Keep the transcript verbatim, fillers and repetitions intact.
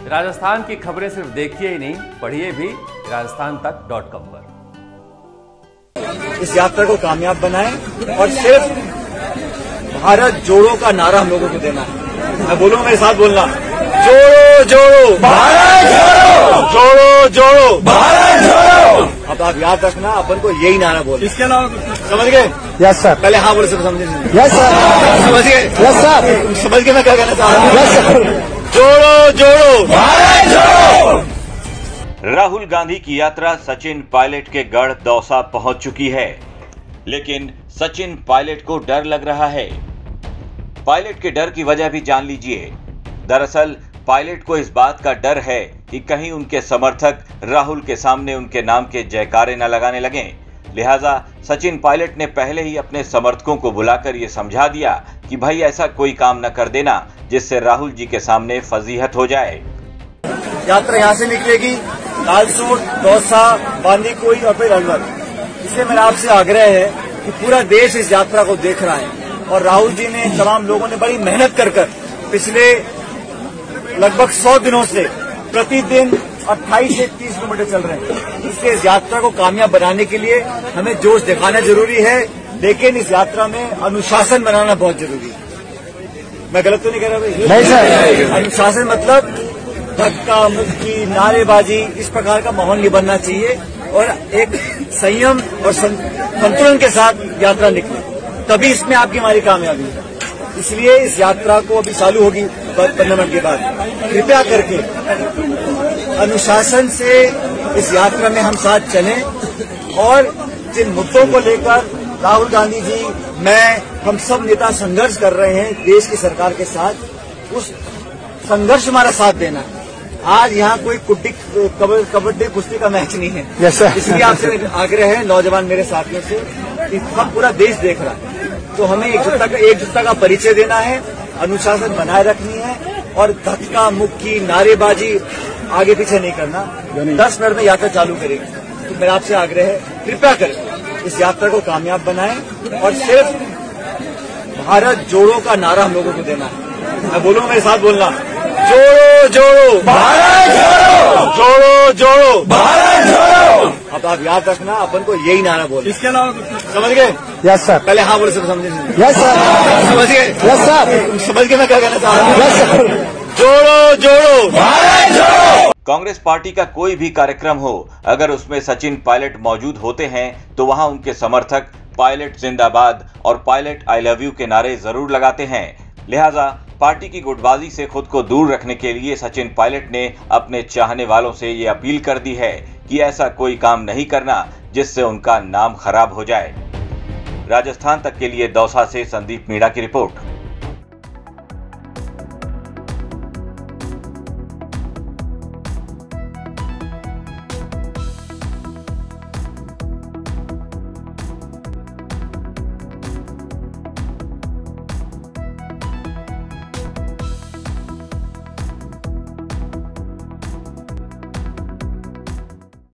राजस्थान की खबरें सिर्फ देखिए ही नहीं, पढ़िए भी राजस्थान तक डॉट कॉम पर। इस यात्रा को कामयाब बनाएं और सिर्फ भारत जोड़ो का नारा हम लोगों को देना है। मैं बोलूंगा, मेरे साथ बोलना, जोड़ो जोड़ो भारत जोड़ो, जोड़ो जोड़ो भारत जोड़ो। अब आप याद रखना, अपन को यही नारा बोले। इसके अलावा समझ गए? Yes sir. पहले हाँ बोले, सब समझे? Yes sir. समझ गए? Yes sir. समझ गए मैं क्या कहना चाह रहा हूँ? Yes sir. जोड़ो जोड़ो भारत जोड़ो। राहुल गांधी की यात्रा सचिन पायलट के गढ़ दौसा पहुंच चुकी है, लेकिन सचिन पायलट को डर लग रहा है। पायलट के डर की वजह भी जान लीजिए। दरअसल पायलट को इस बात का डर है कि कहीं उनके समर्थक राहुल के सामने उनके नाम के जयकारे न लगाने लगें। लिहाजा सचिन पायलट ने पहले ही अपने समर्थकों को बुलाकर यह समझा दिया कि भाई ऐसा कोई काम न कर देना जिससे राहुल जी के सामने फजीहत हो जाए। यात्रा यहाँ से निकलेगी, लालसोट, दौसा, बांदीकुई और फिर अलवर। इसलिए मेरा आपसे आग्रह है कि पूरा देश इस यात्रा को देख रहा है और राहुल जी ने, तमाम लोगों ने बड़ी मेहनत कर कर पिछले लगभग सौ दिनों से प्रतिदिन अट्ठाईस से तीस किलोमीटर चल रहे हैं। इसलिए इस यात्रा को कामयाब बनाने के लिए हमें जोश दिखाना जरूरी है, लेकिन इस यात्रा में अनुशासन बनाना बहुत जरूरी है। मैं गलत तो नहीं कह रहा भाई? नहीं सर। अनुशासन मतलब धक्का मुक्की, नारेबाजी, इस प्रकार का माहौल नहीं बनना चाहिए और एक संयम और संतुलन के साथ यात्रा निकले, तभी इसमें आपकी हमारी कामयाबी है। इसलिए इस यात्रा को अभी चालू होगी पंद्रह मिनट के बाद, कृपया करके अनुशासन से इस यात्रा में हम साथ चलें और जिन मुद्दों को लेकर राहुल गांधी जी, मैं, हम सब नेता संघर्ष कर रहे हैं देश की सरकार के साथ, उस संघर्ष हमारा साथ देना है। आज यहाँ कोई कुट्टी कबड्डी कुश्ती का मैच नहीं है। yes, इसलिए आपसे आग्रह है नौजवान मेरे साथियों से कि सब पूरा देश देख रहा है, तो हमें एकजुटता का एकजुटता का परिचय देना है, अनुशासन बनाए रखनी है और धक्का मुक्की, नारेबाजी आगे पीछे नहीं करना। दस मिनट में यात्रा चालू करेगी। तो मेरा आपसे आग्रह है, कृपया करके इस यात्रा को कामयाब बनाएं और सिर्फ भारत जोड़ो का नारा हम लोगों को देना है। मैं बोलूंगा, मेरे साथ बोलना, जोड़ो जोड़ो भारत जोड़ो, जोड़ो जोड़ो भारत जोड़ो। अब आप याद रखना, अपन को यही नारा बोले। इसके अलावा समझ गए? Yes sir. पहले हाँ बोले, सब समझे? Yes sir. समझ गए? Yes sir. समझ गए मैं क्या कहना चाह रहा हूँ? Yes sir. जोड़ो जोड़ो भारत जोड़ो। कांग्रेस पार्टी का कोई भी कार्यक्रम हो, अगर उसमें सचिन पायलट मौजूद होते हैं तो वहां उनके समर्थक पायलट जिंदाबाद और पायलट आई लव यू के नारे जरूर लगाते हैं। लिहाजा पार्टी की गुटबाजी से खुद को दूर रखने के लिए सचिन पायलट ने अपने चाहने वालों से ये अपील कर दी है कि ऐसा कोई काम नहीं करना जिससे उनका नाम खराब हो जाए। राजस्थान तक के लिए दौसा से संदीप मीणा की रिपोर्ट।